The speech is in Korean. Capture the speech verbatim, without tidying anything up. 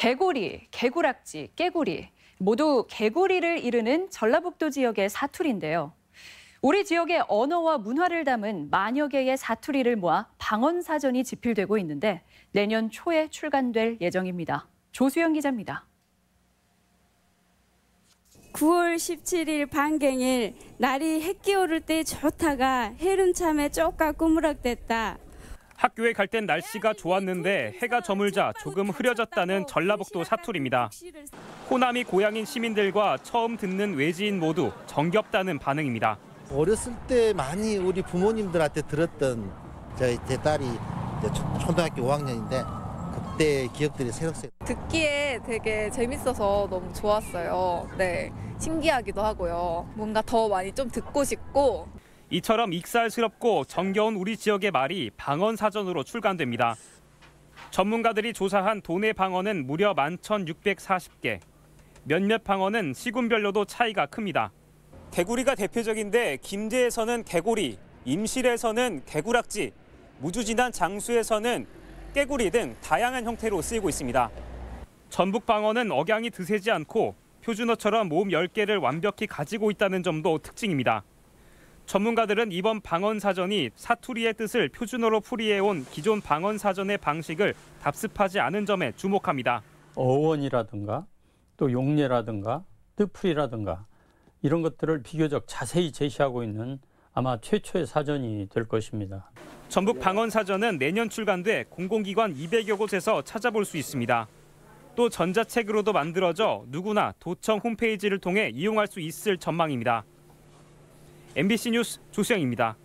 개구리, 개구락지, 깨구리 모두 개구리를 이르는 전라북도 지역의 사투리인데요. 우리 지역의 언어와 문화를 담은 만여 개의 사투리를 모아 방언사전이 집필되고 있는데 내년 초에 출간될 예정입니다. 조수영 기자입니다. 구월 십칠일 반경일 날이 해 끼오를 때 좋다가 해름참에 쪼까 꾸무락댔다. 학교에 갈 땐 날씨가 좋았는데 해가 저물자 조금 흐려졌다는 전라북도 사투리입니다. 호남이 고향인 시민들과 처음 듣는 외지인 모두 정겹다는 반응입니다. 어렸을 때 많이 우리 부모님들한테 들었던 저희 제 딸이 이제 초등학교 오 학년인데 그때 기억들이 새록새록. 듣기에 되게 재밌어서 너무 좋았어요. 네, 신기하기도 하고요. 뭔가 더 많이 좀 듣고 싶고. 이처럼 익살스럽고 정겨운 우리 지역의 말이 방언사전으로 출간됩니다. 전문가들이 조사한 도내 방언은 무려 만 천육백사십 개. 몇몇 방언은 시군별로도 차이가 큽니다. 개구리가 대표적인데 김제에서는 개고리, 임실에서는 개구락지, 무주지난 장수에서는 깨구리 등 다양한 형태로 쓰이고 있습니다. 전북 방언은 억양이 드세지 않고 표준어처럼 모음 열 개를 완벽히 가지고 있다는 점도 특징입니다. 전문가들은 이번 방언사전이 사투리의 뜻을 표준어로 풀이해온 기존 방언사전의 방식을 답습하지 않은 점에 주목합니다. 어원이라든가 또 용례라든가 뜻풀이라든가 이런 것들을 비교적 자세히 제시하고 있는 아마 최초의 사전이 될 것입니다. 전북 방언사전은 내년 출간돼 공공기관 이백여 곳에서 찾아볼 수 있습니다. 또 전자책으로도 만들어져 누구나 도청 홈페이지를 통해 이용할 수 있을 전망입니다. 엠비씨 뉴스 조수영입니다.